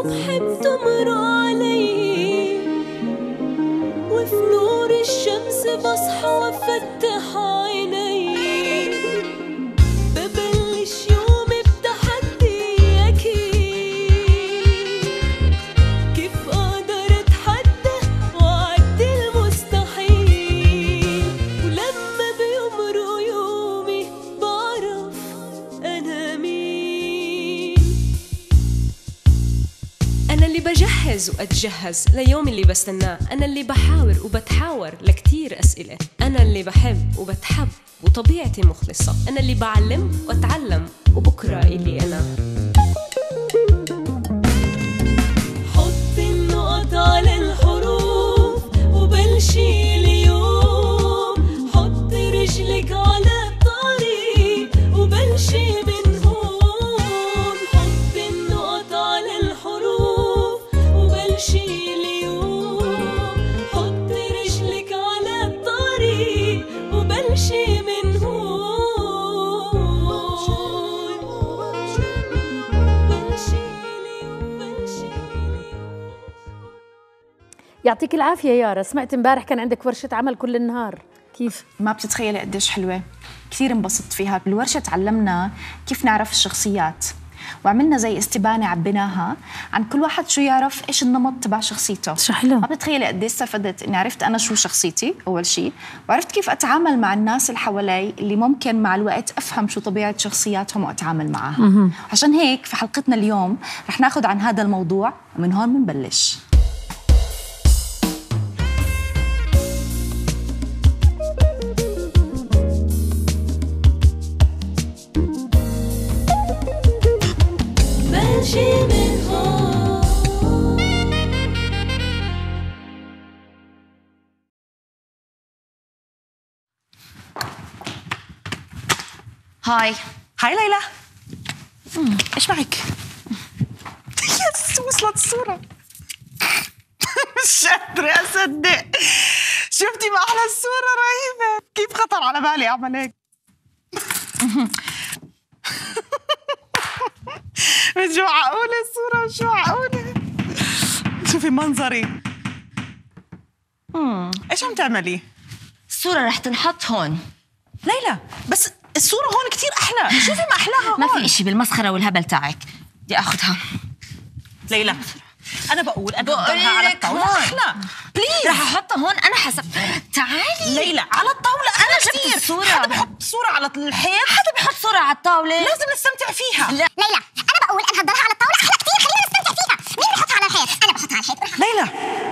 الصبح بتمر علي، وفي نور الشمس بصحى وفتح عيني، ببلش يومي بتحدي أكيد، كيف أقدر أتحدى وأعدي المستحيل، ولما بيمرق يومي بعرف أنا مين. أنا اللي بجهز وأتجهز ليوم اللي بستناه، أنا اللي بحاور وبتحاور لكتير أسئلة، أنا اللي بحب وبتحب وطبيعتي مخلصة، أنا اللي بعلم وأتعلم وبكرة إلي أنا. حط النقط على الحروف وبلشي اليوم، حط رجلك على الطريق وبلشي من هون، حط النقط على الحروف وبلشي اليوم، حط رجلك على الطريق وبلشي من هون، بلشي اليوم، بلشي اليوم. يعطيك العافية يارا، سمعت امبارح كان عندك ورشة عمل كل النهار، كيف؟ ما بتتخيلي قديش حلوة، كثير انبسطت فيها. بالورشة تعلمنا كيف نعرف الشخصيات، وعملنا زي استبانة عبيناها عن كل واحد شو يعرف ايش النمط تبع شخصيته. شو حلو. ما بتتخيلي قديش استفدت اني عرفت انا شو شخصيتي اول شيء، وعرفت كيف اتعامل مع الناس اللي حوالي اللي ممكن مع الوقت افهم شو طبيعة شخصياتهم واتعامل معها. عشان هيك في حلقتنا اليوم رح ناخذ عن هذا الموضوع، ومن هون بنبلش. بلشي من هون. هاي ليلى. ايش معك؟ يس وصلت الصورة. مش قادرة أصدق. شفتي ما أحلى الصورة، رهيبة. كيف خطر على بالي أعمل هيك؟ مش معقولة الصورة، مش معقولة. شوفي منظري. ايش عم تعملي؟ الصورة رح تنحط هون. ليلى بس الصورة هون كتير أحلى، شوفي ما أحلاها هون. ما في إشي بالمسخرة والهبل تاعك، بدي أخذها. ليلى أنا بقول أنا أحطها على الطاولة أحلى. بليز رح أحطها هون. أنا حسب. تعالي ليلى على الطاولة. أنا جبت الصورة. حدا بحط صورة على الحيط؟ حدا بيحط صورة على الطاولة؟ لازم نستمتع فيها. لا. ليلى أنا بقول أنها تضلها على الطاولة أحلى كثير، خلينا نستمتع فيها. مين بيحطها على الحيط؟ أنا بحطها على الحيط. ليلى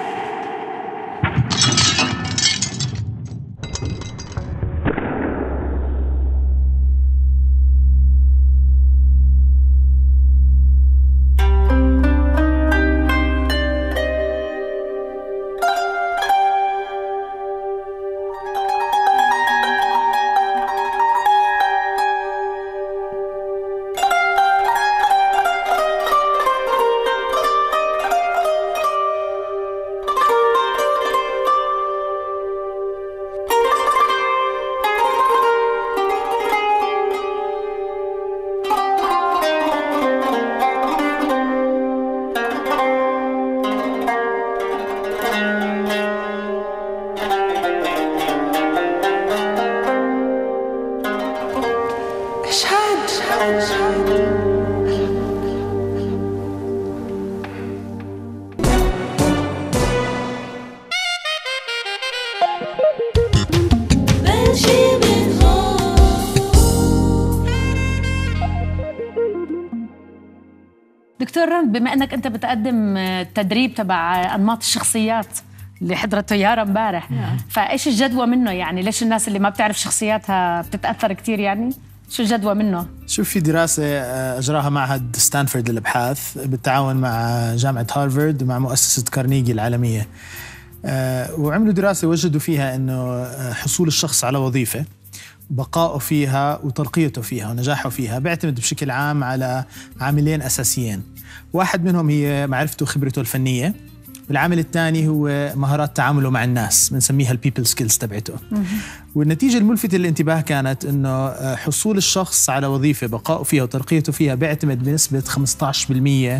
دكتور رند، بما انك انت بتقدم تدريب تبع انماط الشخصيات اللي حضرته يارا امبارح، فايش الجدوى منه؟ يعني ليش الناس اللي ما بتعرف شخصياتها بتتاثر كثير؟ يعني شو الجدوى منه؟ شوف، في دراسة أجراها معهد ستانفورد للأبحاث بالتعاون مع جامعة هارفارد ومع مؤسسة كارنيجي العالمية، وعملوا دراسة وجدوا فيها أنه حصول الشخص على وظيفة، بقائه فيها وترقيته فيها ونجاحه فيها بيعتمد بشكل عام على عاملين أساسيين. واحد منهم هي معرفته وخبرته الفنية، والعامل الثاني هو مهارات تعامله مع الناس، بنسميها البيبل سكيلز تبعته. والنتيجة الملفتة للانتباه كانت إنه حصول الشخص على وظيفة، بقائه فيها وترقيته فيها بيعتمد بنسبة 15%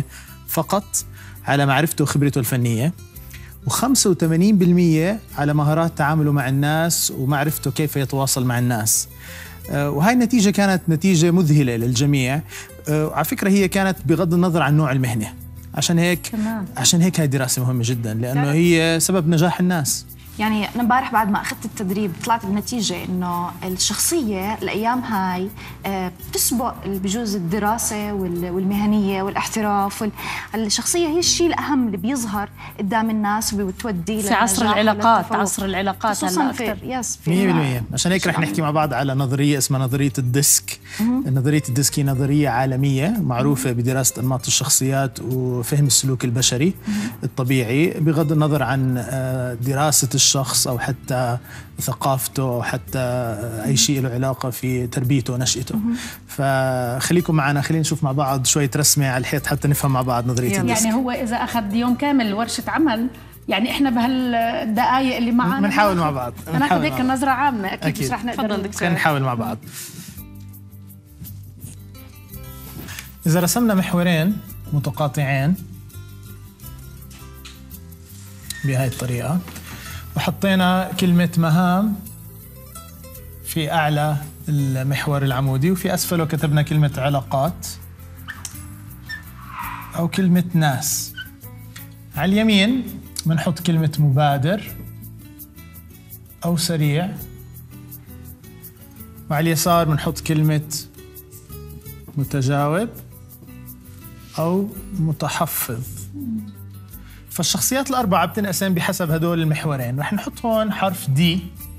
فقط على معرفته وخبرته الفنية، و85% على مهارات تعامله مع الناس ومعرفته كيف يتواصل مع الناس. وهاي النتيجة كانت نتيجة مذهلة للجميع. على فكرة هي كانت بغض النظر عن نوع المهنة. عشان هيك هاي دراسة مهمة جدا، لأنه هي سبب نجاح الناس. يعني أنا امبارح بعد ما أخذت التدريب طلعت بنتيجة إنه الشخصية الأيام هاي بتسبق بجوز الدراسة والمهنية والاحتراف. الشخصية هي الشيء الأهم اللي بيظهر قدام الناس وبتودي في عصر العلاقات. عصر العلاقات خصوصاً هلا في 100%. عشان هيك رح نحكي مع بعض على نظرية اسمها نظرية الديسك. نظرية الديسك هي نظرية عالمية معروفة بدراسة أنماط الشخصيات وفهم السلوك البشري الطبيعي، بغض النظر عن دراسة الشخص أو حتى ثقافته أو حتى أي شيء له علاقة في تربيته ونشأته. فخليكم معنا، خلينا نشوف مع بعض شوية رسمة على الحيط حتى نفهم مع بعض نظرية الديسك. يعني هو إذا أخذ يوم كامل ورشة عمل، يعني إحنا بهالدقائق اللي معنا بنحاول مع بعض. ناخذ هيك نظرة عامة. أكيد مش رح نقدر. خلينا نحاول مع بعض. إذا رسمنا محورين متقاطعين بهاي الطريقة وحطينا كلمة مهام في أعلى المحور العمودي وفي أسفله كتبنا كلمة علاقات أو كلمة ناس، على اليمين بنحط كلمة مبادر أو سريع، وعلى اليسار بنحط كلمة متجاوب أو متحفظ. فالشخصيات الأربعة بتنقسم بحسب هدول المحورين. رح نحط هون حرف دي،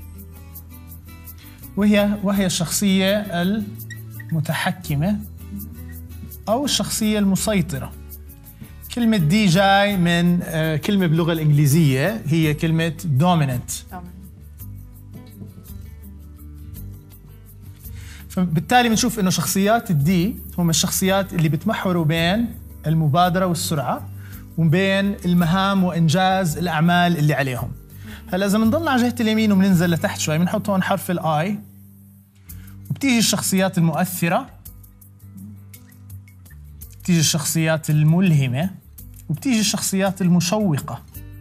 وهي الشخصية المتحكمة أو الشخصية المسيطرة. كلمة دي جاي من كلمة باللغة الإنجليزية هي كلمة dominant. فبالتالي بنشوف إنه شخصيات الدي هم الشخصيات اللي بتمحوروا بين المبادرة والسرعة وبين المهام وإنجاز الأعمال اللي عليهم. هلا إذا بنضلنا على جهة اليمين وبننزل لتحت شوي بنحط هون حرف الآي، وبتيجي الشخصيات المؤثرة، بتيجي الشخصيات الملهمة، وبتيجي الشخصيات المشوقة.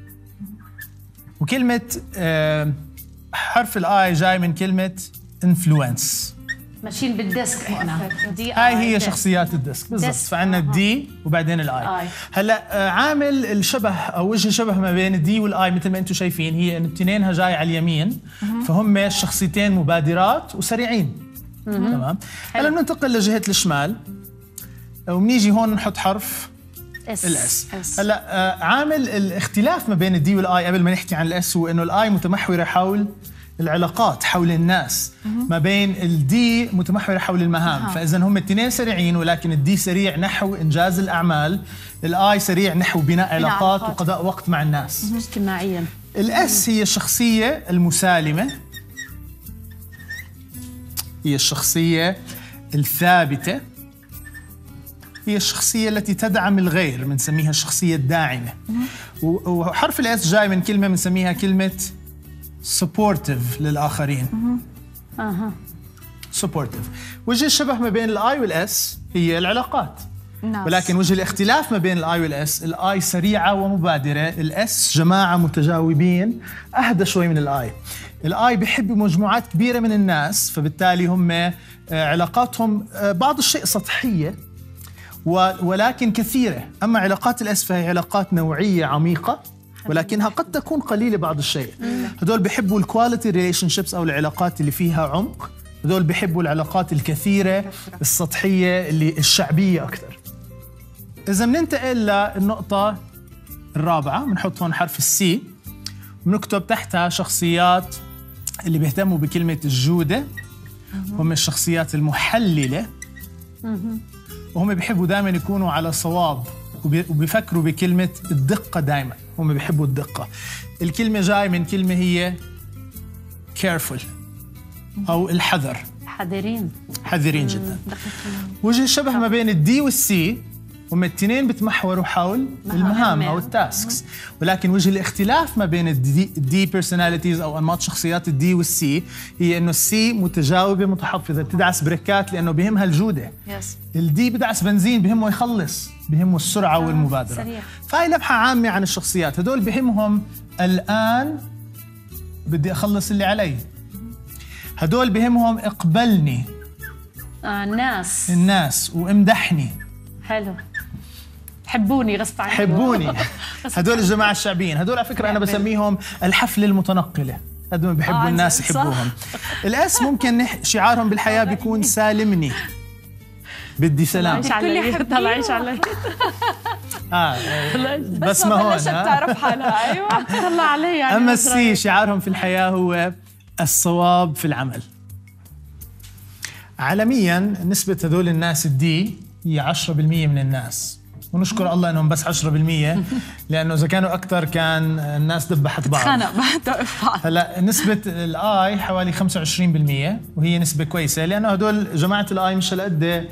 وكلمة حرف الآي جاي من كلمة influence. ماشيين بالديسك احنا. هاي هي شخصيات الديسك بالضبط. فعندنا الدي وبعدين الاي. هلا عامل الشبه او وجه الشبه ما بين الدي والاي مثل ما انتم شايفين هي انه اثنينها جاي على اليمين، فهم الشخصيتين مبادرات وسريعين. تمام. هلا بننتقل لجهه الشمال وبنيجي هون نحط حرف الاس. هلا عامل الاختلاف ما بين الدي والاي قبل ما نحكي عن الاس هو انه الاي متمحوره حول العلاقات، حول الناس، ما بين الدي متمحورة حول المهام. فإذا هم الاثنين سريعين، ولكن الدي سريع نحو إنجاز الأعمال، الآي سريع نحو بناء علاقات وقضاء وقت مع الناس اجتماعيا. الأس هي الشخصية المسالمة، هي الشخصية الثابتة، هي الشخصية التي تدعم الغير، بنسميها الشخصية الداعمة. وحرف الأس جاي من كلمة بنسميها كلمة supportive للآخرين. supportive. وجه الشبه ما بين الآي والأس هي العلاقات. ولكن وجه الاختلاف ما بين الآي والأس، الآي سريعة ومبادرة، الأس جماعة متجاوبين أهدى شوي من الآي. الآي بيحبوا مجموعات كبيرة من الناس، فبالتالي هم علاقاتهم بعض الشيء سطحية ولكن كثيرة. أما علاقات الأس فهي علاقات نوعية عميقة ولكنها قد تكون قليلة بعض الشيء. هدول بيحبوا الكواليتي ريليشن شيبس أو العلاقات اللي فيها عمق، هدول بيحبوا العلاقات الكثيرة السطحية اللي الشعبية أكثر. إذا بننتقل للنقطة الرابعة بنحط هون حرف السي وبنكتب تحتها شخصيات اللي بيهتموا بكلمة الجودة، هم الشخصيات المحللة، وهم بيحبوا دائما يكونوا على صواب وبيفكروا بكلمة الدقة دائما، هم بيحبوا الدقة. الكلمة جاي من كلمة هي careful أو الحذر، حذرين جدا. وجه الشبه ما بين الدي والسي هم الاثنين بتمحوروا حول المهام أو التاسكس، ولكن وجه الاختلاف ما بين الدي بيرسوناليتيز أو أنماط شخصيات الدي والسي هي إنه السي متجاوبة متحفظة، بتدعس بريكات لأنه بهمها الجودة. الدي بدعس بنزين بهمه يخلص بهمه السرعة والمبادرة. سريع. فهي لمحة عامة عن الشخصيات. هدول بهمهم الآن بدي أخلص اللي علي. هدول بهمهم اقبلني الناس وامدحني. حلو. حبوني غصب عنكم. حبوني. هدول الجماعة الشعبيين. هدول على فكرة أنا بسميهم الحفلة المتنقلة. قد ما بيحبوا الناس يحبوهم. الاس ممكن شعارهم بالحياة بيكون سالمني. بدي سلام. طلعيش علي. بس ما هون بتعرف حالها. ايوه طلع علي يعني. اما السي شعارهم في الحياة هو الصواب في العمل. عالميا نسبة هذول الناس الدي هي 10% من الناس، ونشكر الله انهم بس 10%، لانه اذا كانوا اكثر كان الناس دبحت بعض. هلا نسبة الاي حوالي 25%، وهي نسبة كويسة لانه هدول جماعة الاي مش هالقد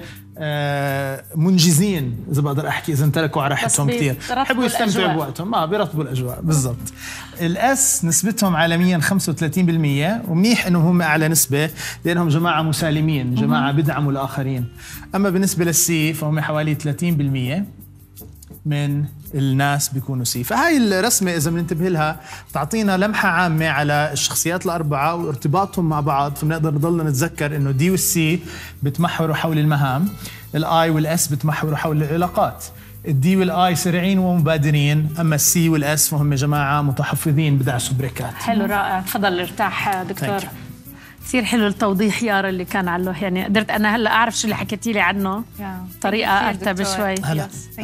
منجزين، اذا بقدر احكي، اذا امتلكوا على راحتهم كثير، بحبوا يستمتعوا بوقتهم، بيرطبوا الاجواء بالضبط. الاس نسبتهم عالميا 35%، ومنيح انهم هم اعلى نسبة لانهم جماعة مسالمين، جماعة بيدعموا الاخرين. اما بالنسبة للسي فهم حوالي 30% من الناس بيكونوا سي. فهاي الرسمة إذا بننتبه لها تعطينا لمحة عامة على الشخصيات الأربعة وارتباطهم مع بعض، فبنقدر نضلنا نتذكر إنه دي والسي بتمحوروا حول المهام، الآي والإس بتمحوروا حول العلاقات، الدي والآي سريعين ومبادرين، أما السي والإس فهم جماعة متحفظين بدعسوا بريكات. حلو، رائع. تفضل ارتاح دكتور. كثير حلو التوضيح يارا اللي كان عنه، يعني قدرت أنا هلا أعرف شو اللي حكيتي لي عنه طريقة أرتب شوي. هلا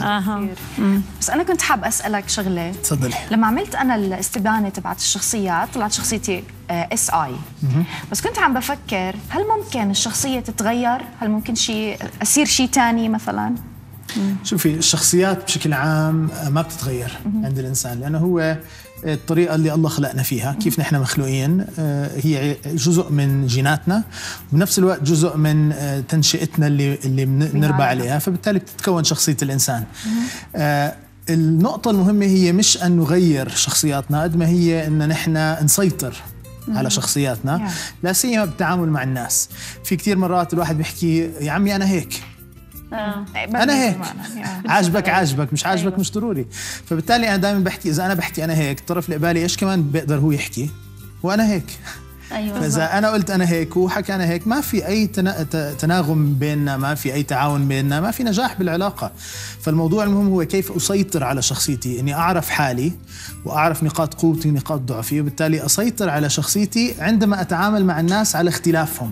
بس أنا كنت حاب أسألك شغلة. تفضلي. لما عملت أنا الاستبانة تبعت الشخصيات طلعت شخصيتي اس اي، بس كنت عم بفكر هل ممكن الشخصية تتغير؟ هل ممكن شيء أصير شيء تاني مثلا؟ شوفي الشخصيات بشكل عام ما بتتغير عند الإنسان، لأنه هو الطريقة اللي الله خلقنا فيها، كيف نحن مخلوقين، هي جزء من جيناتنا، وبنفس الوقت جزء من تنشئتنا اللي بنربى عليها، فبالتالي بتتكون شخصية الإنسان. النقطة المهمة هي مش أن نغير شخصياتنا قد ما هي أن نحن نسيطر على شخصياتنا، لا سيما بالتعامل مع الناس. في كتير مرات الواحد بيحكي يا عمي أنا هيك، أنا هيك، عاجبك مش عاجبك مش ضروري. فبالتالي أنا دائما بحكي إذا أنا بحكي أنا هيك، الطرف اللي قبالي إيش كمان بيقدر هو يحكي وأنا هيك. أيوة. فإذا أنا قلت أنا هيك وحكى أنا هيك، ما في أي تناغم بيننا، ما في أي تعاون بيننا، ما في نجاح بالعلاقة. فالموضوع المهم هو كيف أسيطر على شخصيتي، إني أعرف حالي وأعرف نقاط قوتي ونقاط ضعفي، وبالتالي أسيطر على شخصيتي عندما أتعامل مع الناس على اختلافهم.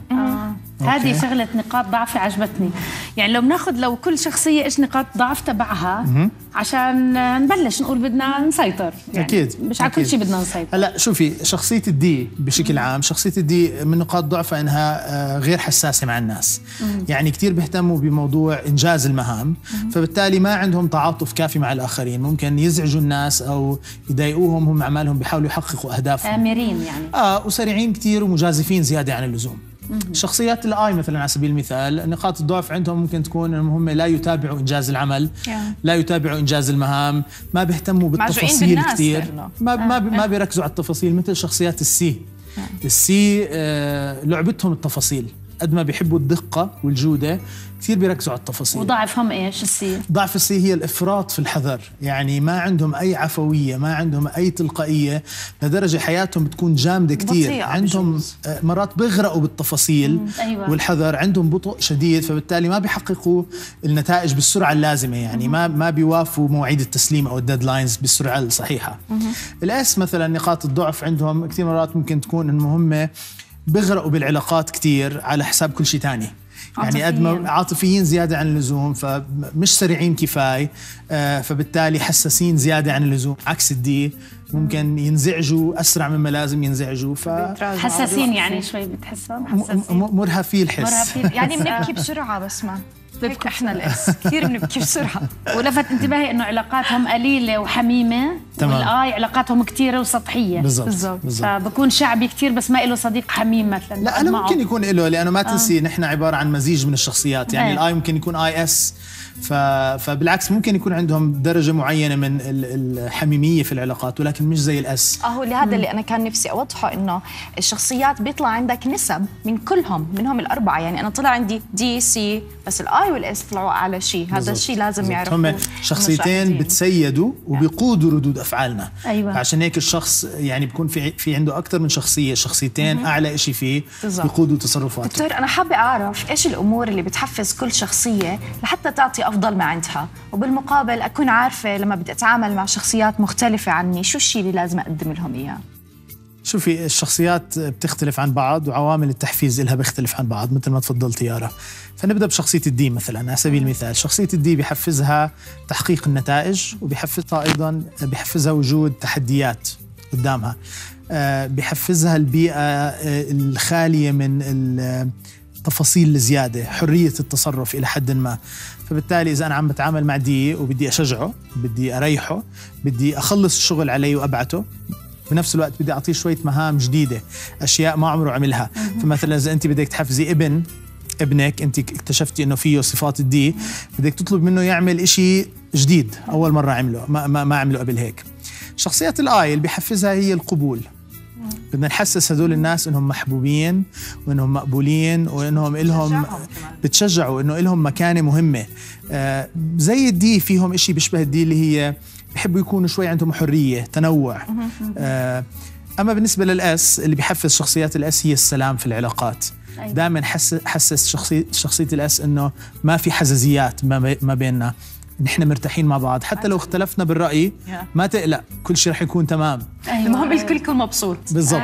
هذه شغلة نقاط ضعفي عجبتني. يعني لو بناخذ لو كل شخصية إيش نقاط ضعف تبعها عشان نبلش نقول بدنا نسيطر، يعني أكيد مش على كل شيء بدنا نسيطر. هلا شوفي شخصية الدي بشكل عام، شخصية الدي من نقاط ضعفها إنها غير حساسة مع الناس. يعني كتير بيهتموا بموضوع إنجاز المهام، فبالتالي ما عندهم تعاطف كافي مع الآخرين، ممكن يزعجوا الناس أو يضايقوهم، هم عمالهم بيحاولوا يحققوا أهدافهم. آمرين يعني. وسريعين كتير ومجازفين زيادة عن اللزوم. شخصيات الاي مثلا على سبيل المثال، نقاط الضعف عندهم ممكن تكون انهم هم لا يتابعوا انجاز العمل، لا يتابعوا انجاز المهام، ما بيهتموا بالتفاصيل كثير، ما بيركزوا على التفاصيل، مثل شخصيات السي. السي لعبتهم التفاصيل، قد ما بيحبوا الدقة والجودة كثير بيركزوا على التفاصيل. وضعفهم ايش السي؟ ضعف السي هي الافراط في الحذر، يعني ما عندهم اي عفوية، ما عندهم اي تلقائية، لدرجة حياتهم بتكون جامدة كثير، عندهم مرات بيغرقوا بالتفاصيل. أيوة. والحذر، عندهم بطء شديد، فبالتالي ما بيحققوا النتائج بالسرعة اللازمة، يعني ما بيوافوا مواعيد التسليم او الديدلاينز بالسرعة الصحيحة. الاس مثلا نقاط الضعف عندهم كثير مرات ممكن تكون انهم هم بيغرقوا بالعلاقات كتير على حساب كل شيء تاني، يعني قد ما عاطفيين زيادة عن اللزوم، فمش سريعين كفاية، فبالتالي حساسين زيادة عن اللزوم. عكس الدي ممكن ينزعجوا أسرع مما لازم ينزعجوا، حساسين يعني شوي بتحسهم مرهفي الحس، يعني بنبكي بسرعة، بس ما هيك احنا الاس كثير بنبكي بسرعة. ولفت انتباهي انه علاقاتهم قليلة وحميمة، والاي علاقاتهم كثيرة وسطحية. بالضبط. فبكون شعبي كثير بس ما له صديق حميم مثلا. لا أنا ممكن يكون له، لأنه ما تنسي نحن عبارة عن مزيج من الشخصيات، يعني الاي ممكن يكون اي اس فبالعكس ممكن يكون عندهم درجة معينة من الحميمية في العلاقات ولكن مش زي الأس. لهذا اللي أنا كان نفسي أوضحه، إنه الشخصيات بيطلع عندك نسب من كلهم، منهم الأربعة. يعني أنا طلع عندي دي سي، بس الآي والإس طلعوا أعلى شيء. هذا الشيء لازم يعرفوه. هم شخصيتين بتسيدوا وبيقودوا ردود أفعالنا. أيوة. عشان هيك الشخص يعني بيكون في عنده أكثر من شخصية، شخصيتين أعلى شيء فيه بيقودوا تصرفاته. دكتور، أنا حابة أعرف إيش الأمور اللي بتحفز كل شخصية لحتى تعطي أفضل ما عندها، وبالمقابل أكون عارفة لما بدي أتعامل مع شخصيات مختلفة عني شو الشيء اللي لازم أقدم لهم إياه. شوفي، الشخصيات بتختلف عن بعض وعوامل التحفيز لها بيختلف عن بعض مثل ما تفضلت يارا. فنبدأ بشخصية الدي مثلا على سبيل المثال. شخصية الدي بيحفزها تحقيق النتائج، وبيحفزها أيضا بيحفزها وجود تحديات قدامها، بيحفزها البيئة الخالية من التفاصيل الزيادة، حرية التصرف إلى حد ما. فبالتالي إذا أنا عم بتعامل مع دي وبدي أشجعه، بدي أريحه، بدي أخلص الشغل عليه وأبعته، بنفس الوقت بدي أعطيه شوية مهام جديدة، أشياء ما عمره عملها. فمثلا إذا أنت بدك تحفزي ابنك، أنت اكتشفتي إنه فيه صفات الدي، بدك تطلب منه يعمل إشي جديد أول مرة عمله ما عمله قبل هيك. شخصيات الآي اللي بيحفزها هي القبول. بدنا نحسس هدول الناس إنهم محبوبين وإنهم مقبولين وإنهم إلهم بتشجعوا، إنه إلهم مكانة مهمة. زي الدي فيهم إشي بيشبه الدي اللي هي بيحبوا يكونوا شوي عندهم حرية، تنوع. أما بالنسبة للأس اللي بيحفز شخصيات الأس هي السلام في العلاقات. دائما حسس شخصية الأس إنه ما في حزازيات ما بيننا، نحن مرتاحين مع بعض، حتى لو اختلفنا بالرأي ما تقلق، كل شيء رح يكون تمام. المهم الكل يكون مبسوط. بالضبط.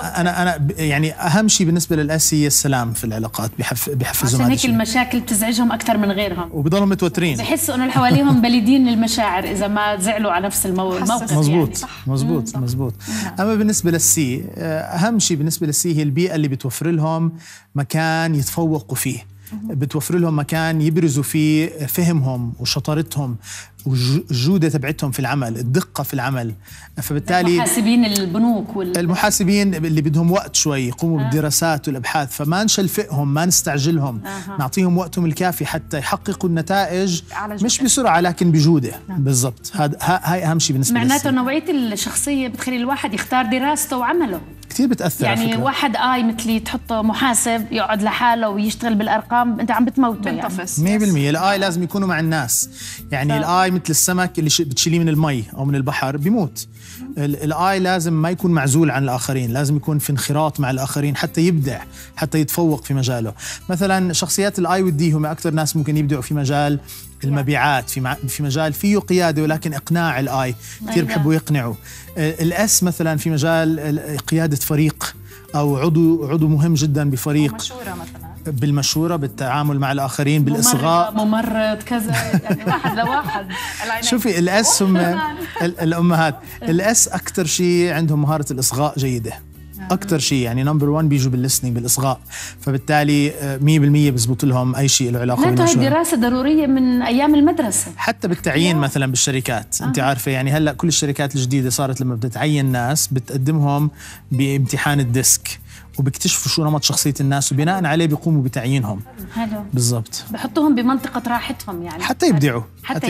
أنا يعني أهم شيء بالنسبة للأس هي السلام في العلاقات، بيحفزهم. عشان هيك المشاكل بتزعجهم أكثر من غيرهم، وبضلوا متوترين، بحسوا إنه اللي حواليهم بليدين المشاعر إذا ما زعلوا على نفس الموقف. مزبوط. يعني. مزبوط. أما بالنسبة للسي، أهم شيء بالنسبة للسي هي البيئة اللي بتوفر لهم مكان يتفوقوا فيه، بتوفر لهم مكان يبرزوا فيه فهمهم وشطارتهم والجودة تبعتهم في العمل، الدقة في العمل. فبالتالي المحاسبين البنوك المحاسبين اللي بدهم وقت شوي يقوموا بالدراسات والأبحاث، فما نشلفقهم، ما نستعجلهم، نعطيهم وقتهم الكافي حتى يحققوا النتائج مش بسرعة لكن بجودة. بالضبط. هاي أهم شيء بالنسبة لي. معناته نوعية الشخصية بتخلي الواحد يختار دراسته وعمله. كتير بتأثر. يعني واحد مثلي تحطه محاسب يقعد لحاله ويشتغل بالأرقام، أنت عم بتموته. بنتفس. 100%. الآي لازم يكونوا مع الناس. يعني الآي مثل السمك اللي بتشيليه من المي أو من البحر بيموت. الآي لازم ما يكون معزول عن الآخرين، لازم يكون في انخراط مع الآخرين حتى يبدع، حتى يتفوق في مجاله. مثلا شخصيات الآي والدي هم أكثر ناس ممكن يبدعوا في مجال المبيعات، في مجال فيه قيادة ولكن إقناع. الآي كتير بحبوا يقنعوا. الأس مثلا في مجال قيادة فريق أو عضو مهم جدا بفريق، مشورة مثلا، بالمشورة، بالتعامل مع الآخرين، بالإصغاء، ممرض كذا، يعني واحد لواحد. شوفي الأس هم الأمهات. الأس أكتر شيء عندهم مهارة الإصغاء جيدة، أكتر شيء يعني نمبر 1 بيجوا بالليسنينج، بالإصغاء. فبالتالي 100% بزبط لهم أي شيء له علاقة بالمشورة. هاي دراسة ضرورية من أيام المدرسة. حتى بالتعيين مثلا بالشركات. أنت عارفة يعني هلأ كل الشركات الجديدة صارت لما بتتعين ناس بتقدمهم بامتحان الديسك، وبيكتشفوا شو نمط شخصية الناس وبناء عليه بيقوموا بتعيينهم. حلو. بالضبط. بحطوهم بمنطقة راحتهم يعني حتى يبدعوا.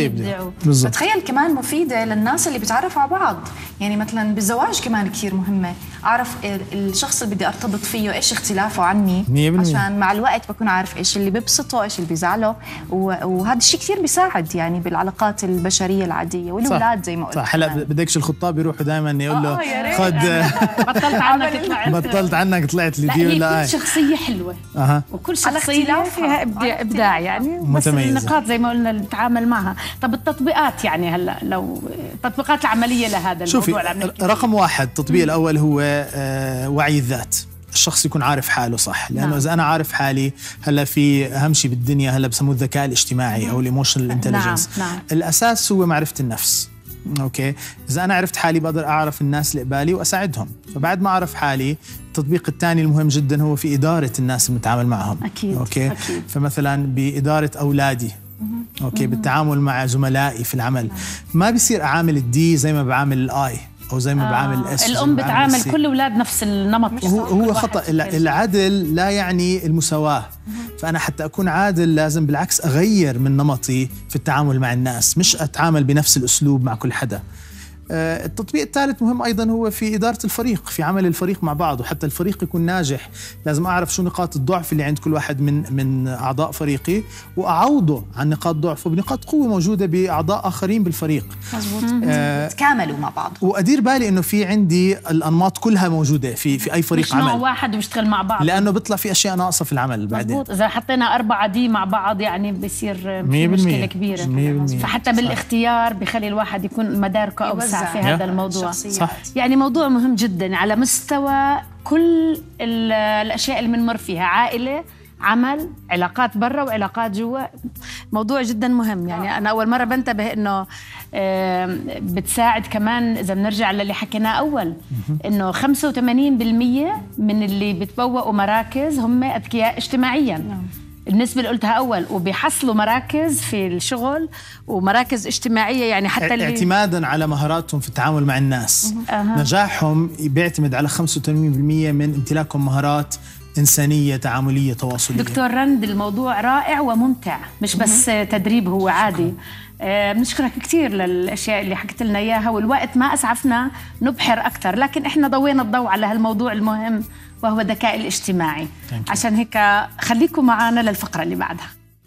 بالضبط. بتخيل كمان مفيدة للناس اللي بيتعرفوا على بعض. يعني مثلا بالزواج كمان كثير مهمة أعرف الشخص اللي بدي أرتبط فيه إيش اختلافه عني، 100%. عشان مع الوقت بكون عارف إيش اللي بيبسطه إيش اللي بيزعله، وهذا الشيء كثير بيساعد يعني بالعلاقات البشرية العادية والأولاد زي ما قلت. صح. هلا بدكش الخطاب يروحوا دائما يقول له خد بطلت عنك طلعت لي دي ولا كل شخصية حلوة. وكل شخصية فيها إبداع يعني، بس النقاط زي ما قلنا اللي نتعامل معها. طب التطبيقات يعني هلا لو التطبيقات العملية لهذا الموضوع. رقم 1 التطبيق الأول هو وعي الذات. الشخص يكون عارف حاله صح، لأنه إذا أنا عارف حالي، هلا في أهم شيء بالدنيا هلا بسموه الذكاء الاجتماعي أو الإيموشنال انتليجنس. الأساس هو معرفة النفس. أوكي، إذا أنا عرفت حالي بقدر أعرف الناس اللي قبالي وأساعدهم. فبعد ما أعرف حالي، التطبيق الثاني المهم جدا هو في إدارة الناس اللي بنتعامل معهم. أكيد. أوكي. أكيد. فمثلا بإدارة أولادي، أوكي، بالتعامل مع زملائي في العمل. ما بيصير أعامل الدي زي ما بعامل الآي أو زي ما بعامل الأس. الأم بتعامل كل أولاد نفس النمط. هو خطأ. العدل لا يعني المساواة. فأنا حتى أكون عادل لازم بالعكس أغير من نمطي في التعامل مع الناس، مش أتعامل بنفس الأسلوب مع كل حدا. التطبيق الثالث مهم أيضاً هو في إدارة الفريق، في عمل الفريق مع بعض. وحتى الفريق يكون ناجح لازم أعرف شو نقاط الضعف اللي عند كل واحد من أعضاء فريقي، وأعوضه عن نقاط ضعفه بنقاط قوة موجودة بأعضاء آخرين بالفريق. مزبوط. تكاملوا مع بعض. وأدير بالي إنه في عندي الأنماط كلها موجودة في أي فريق عمل، مش نوع واحد ويشتغل مع بعض، لأنه بيطلع في أشياء ناقصة في العمل بعدين. مزبوط. إذا حطينا 4 دي مع بعض يعني بيصير مشكلة كبيرة. 100%. فحتى بالاختيار بيخلي الواحد يكون مداركه أوسع في هذا الموضوع. صح. يعني موضوع مهم جدا على مستوى كل الأشياء اللي بنمر فيها، عائلة، عمل، علاقات برا وعلاقات جوا. موضوع جدا مهم. يعني أنا أول مرة بنتبه إنه بتساعد كمان إذا بنرجع للي حكيناه أول، إنه 85% من اللي بتبوأوا مراكز هم أذكياء اجتماعيا. النسبة اللي قلتها أول، وبيحصلوا مراكز في الشغل ومراكز اجتماعية، يعني حتى اللي اعتمادا على مهاراتهم في التعامل مع الناس. نجاحهم بيعتمد على 85% من امتلاكهم مهارات إنسانية تعاملية تواصلية. دكتور رند، الموضوع رائع وممتع، مش بس تدريب هو عادي. بنشكرك كثير للأشياء اللي حكيت لنا إياها، والوقت ما أسعفنا نبحر أكثر، لكن إحنا ضوينا الضوء على هالموضوع المهم وهو الذكاء الاجتماعي. عشان هيك خليكم معنا للفقرة اللي بعدها.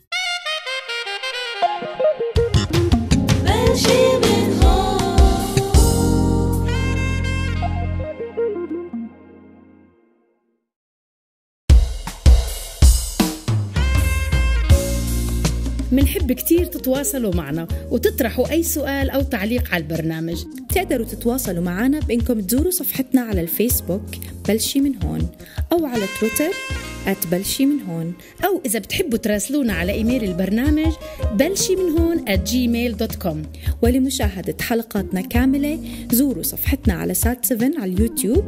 منحب كتير تتواصلوا معنا وتطرحوا أي سؤال أو تعليق على البرنامج. تقدروا تتواصلوا معنا بإنكم تزوروا صفحتنا على الفيسبوك بلشي من هون، أو على تويتر @بلشي من هون، أو إذا بتحبوا تراسلونا على إيميل البرنامج بلشي من هون @gmail.com. ولمشاهدة حلقاتنا كاملة زوروا صفحتنا على سات7 على اليوتيوب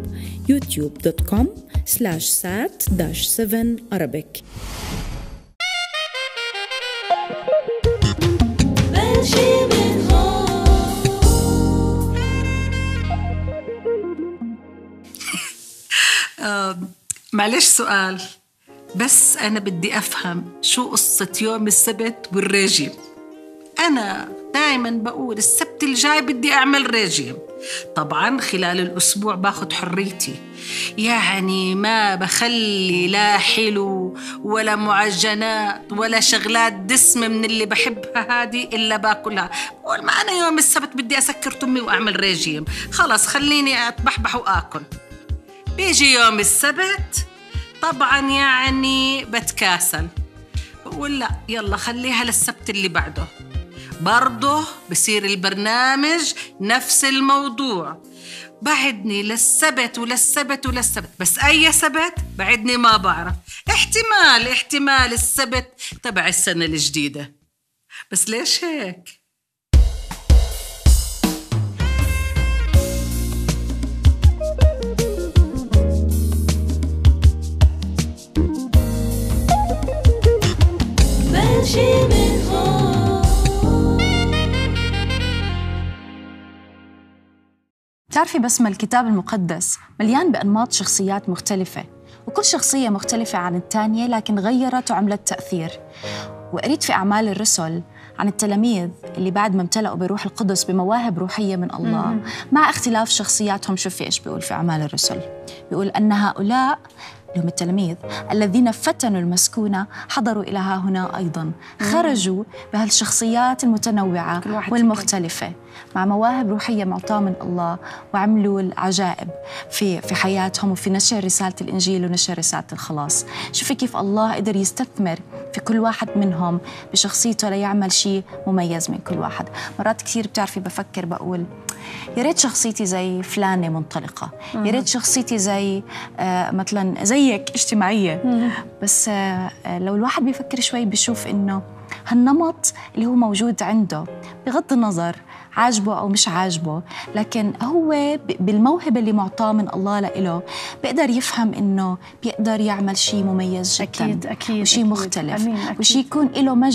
youtube.com/sat-7arabic. معلش سؤال، بس أنا بدي أفهم شو قصة يوم السبت والريجيم. أنا دايماً بقول السبت الجاي بدي أعمل ريجيم. طبعاً خلال الأسبوع باخد حريتي، يعني ما بخلي لا حلو ولا معجنات ولا شغلات دسم من اللي بحبها هذه إلا باكلها. بقول ما أنا يوم السبت بدي أسكر تمي وأعمل ريجيم، خلاص خليني أتبحبح وآكل. بيجي يوم السبت طبعاً يعني بتكاسل، بقول لا يلا خليها للسبت اللي بعده. برضه بصير البرنامج نفس الموضوع، بعدني للسبت وللسبت وللسبت، بس أي سبت بعدني ما بعرف. احتمال السبت تبع السنة الجديدة، بس ليش هيك؟ بتعرفي بسمة الكتاب المقدس مليان بأنماط شخصيات مختلفة، وكل شخصية مختلفة عن الثانية لكن غيرت وعملت تأثير. وقريت في أعمال الرسل عن التلاميذ اللي بعد ما امتلأوا بروح القدس بمواهب روحية من الله مع اختلاف شخصياتهم. شوفي إيش بيقول في أعمال الرسل، بيقول أن هؤلاء هم التلاميذ الذين فتنوا المسكونة حضروا إلى ها هنا أيضاً، خرجوا بهالشخصيات المتنوعة والمختلفة مع مواهب روحية معطاة من الله، وعملوا العجائب في حياتهم وفي نشر رسالة الإنجيل ونشر رسالة الخلاص. شوفي كيف الله قدر يستثمر في كل واحد منهم بشخصيته ليعمل شيء مميز من كل واحد. مرات كثير بتعرفي بفكر بقول يا ريت شخصيتي زي فلانة منطلقة، يا ريت شخصيتي زي مثلا زيك اجتماعية، بس لو الواحد بيفكر شوي بيشوف إنه هالنمط اللي هو موجود عنده بغض النظر عاجبه أو مش عاجبه، لكن هو بالموهبة اللي معطاه من الله له بيقدر يفهم إنه بيقدر يعمل شيء مميز جدا. أكيد وشيء مختلف، وشيء يكون له مجد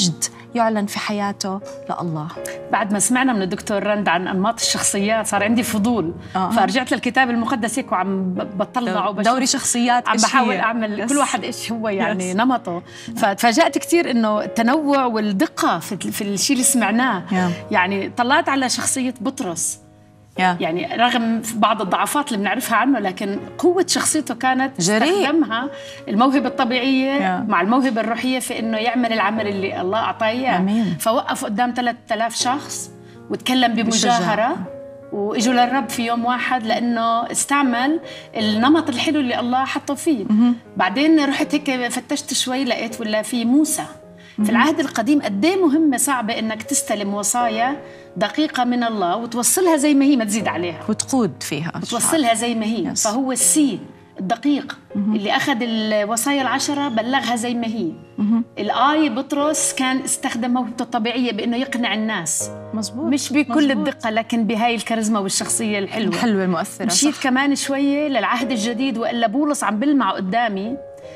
يعلن في حياته لله. بعد ما سمعنا من الدكتور رند عن أنماط الشخصيات صار عندي فضول فرجعت للكتاب المقدس هيك وعم بطلع وبشوف دوري شخصيات عم بحاول أعمل كل واحد إيش هو يعني نمطه. فتفاجأت كثير إنه التنوع والدقة في الشيء اللي سمعناه. يعني طلعت على شخصية بطرس يعني رغم بعض الضعفات اللي بنعرفها عنه لكن قوة شخصيته كانت استخدمها الموهبة الطبيعية مع الموهبة الروحية في إنه يعمل العمل اللي الله أعطاه إياه. فوقف قدام 3000 شخص وتكلم بمجاهرة وإجوا للرب في يوم واحد لأنه استعمل النمط الحلو اللي الله حطه فيه. بعدين رحت هيك فتشت شوي لقيت ولا في موسى في العهد القديم قد ايه مهمة صعبة إنك تستلم وصايا دقيقة من الله وتوصلها زي ما هي ما تزيد عليها وتقود فيها وتوصلها زي ما هي. فهو السي الدقيق اللي أخذ الوصايا 10 بلغها زي ما هي. الآي بطرس كان استخدم موهبته الطبيعية بإنه يقنع الناس. مزبوط. مش بكل الدقة لكن بهاي الكاريزما والشخصية الحلوة المؤثرة. مشيت كمان شوية للعهد الجديد وإلا بولس عم بلمع قدامي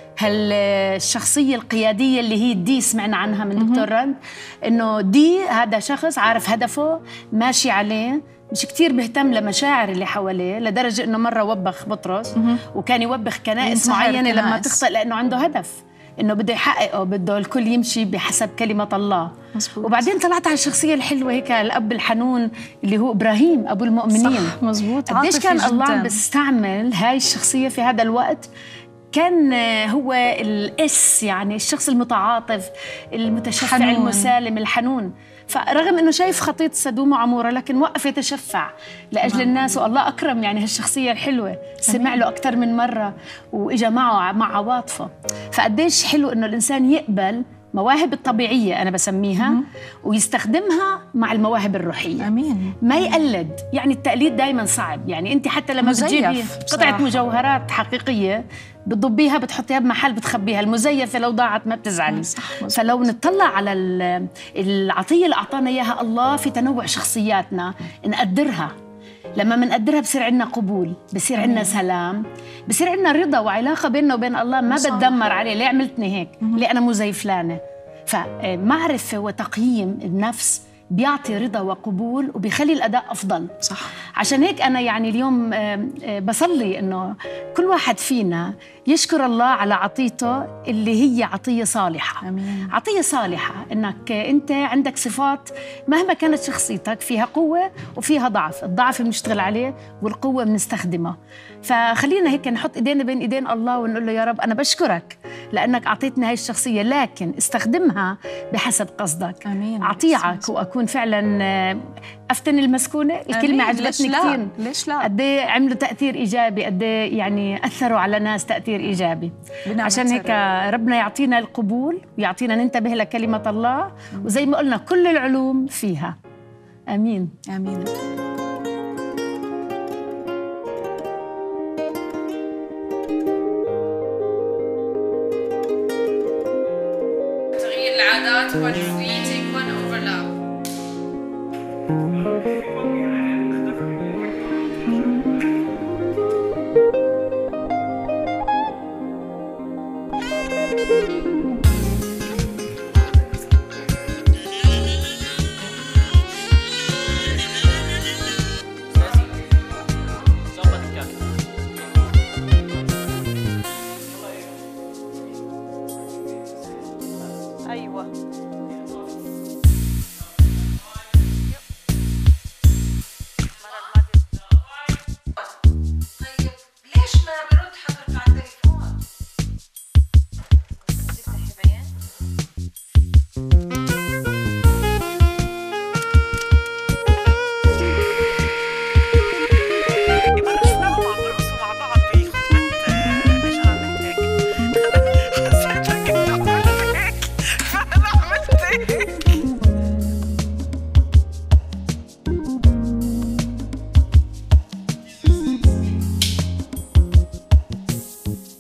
هالشخصية القيادية اللي هي دي سمعنا عنها من دكتور رند إنه دي هذا شخص عارف هدفه ماشي عليه مش كتير بيهتم لمشاعر اللي حواليه لدرجة إنه مرة وبخ بطرس وكان يوبخ كنائس معينة لما تخطئ لأنه عنده هدف إنه بده يحققه بده الكل يمشي بحسب كلمة الله. مزبوط. وبعدين طلعت على الشخصية الحلوة هيك الأب الحنون اللي هو إبراهيم أبو المؤمنين. صح مزبوط. قديش كان الله عم بيستعمل هاي الشخصية في هذا الوقت. كان هو الإس يعني الشخص المتعاطف المتشفع حنون. المسالم الحنون. فرغم انه شايف خطية سدوم وعمورة لكن وقف يتشفع لاجل الناس والله اكرم يعني هالشخصية الحلوة سمع له اكثر من مرة واجا معه مع عواطفه. فقديش حلو انه الانسان يقبل مواهب الطبيعية أنا بسميها ويستخدمها مع المواهب الروحية. أمين. ما يقلد يعني التقليد دايما صعب يعني أنت حتى لما بتجيبي قطعة مجوهرات حقيقية بتضبيها بتحطيها بمحل بتخبيها المزيفة لو ضاعت ما بتزعلي. فلو نطلع على العطية اللي أعطانا إياها الله في تنوع شخصياتنا نقدرها. لما منقدرها بصير عندنا قبول بصير عندنا سلام بصير عندنا رضا وعلاقة بيننا وبين الله ما بتدمر عليه ليه عملتني هيك ليه أنا مو زي فلانة. فمعرفة وتقييم النفس بيعطي رضا وقبول وبيخلي الأداء أفضل. صح. عشان هيك أنا يعني اليوم بصلي إنه كل واحد فينا يشكر الله على عطيته اللي هي عطية صالحة. أمين. عطية صالحة إنك أنت عندك صفات مهما كانت شخصيتك فيها قوة وفيها ضعف. الضعف بنشتغل عليه والقوة بنستخدمها. فخلينا هيك نحط إيدينا بين إيدين الله ونقول له يا رب أنا بشكرك لأنك أعطيتني هاي الشخصية لكن استخدمها بحسب قصدك. أمين. أطيعك وأكون فعلا أفتن المسكونة. الكلمة عجبتني كثير. ليش لا؟ قد ايه عملوا تأثير إيجابي قد ايه يعني أثروا على ناس تأثير إيجابي. عشان هيك ربنا يعطينا القبول ويعطينا ننتبه لكلمة الله وزي ما قلنا كل العلوم فيها. آمين. آمين. تغيير العادات creating one overlap. أيوة. طيب ليش ما برد حضرتك على التليفون؟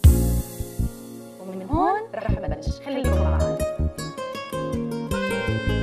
ومن هون رح نبلش. خليكم معنا.